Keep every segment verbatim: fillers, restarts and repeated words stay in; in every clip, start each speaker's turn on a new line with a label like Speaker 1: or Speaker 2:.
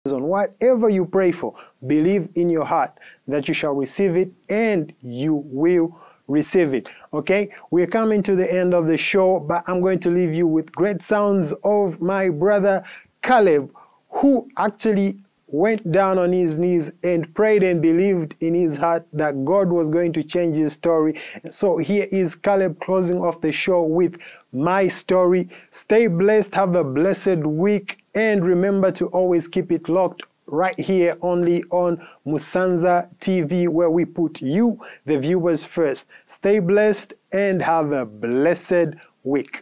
Speaker 1: Whatever you pray for, believe in your heart that you shall receive it, and you will receive it. Okay, we're coming to the end of the show, but I'm going to leave you with great sounds of my brother Caleb, who actually went down on his knees and prayed and believed in his heart that God was going to change his story. So here is Caleb closing off the show with my story. Stay blessed, have a blessed week, and remember to always keep it locked right here only on Musanza T V, where we put you, the viewers, first. Stay blessed and have a blessed week.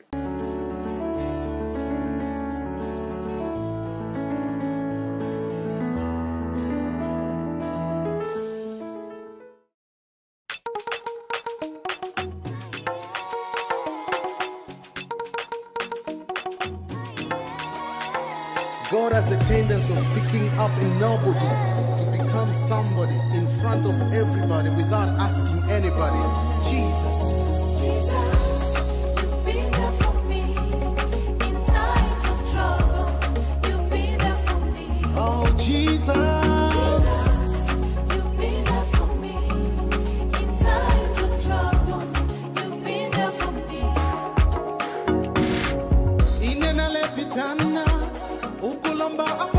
Speaker 2: God has a tendency of picking up a nobody to become somebody in front of everybody without asking anybody. Jesus.
Speaker 3: Jesus, you've been there for me. In times of trouble, you've been there for me.
Speaker 2: Oh, Jesus.
Speaker 3: Jesus, you've been there for me. In times of trouble, you've been there for me.
Speaker 2: Inena lepitana. Ukulamba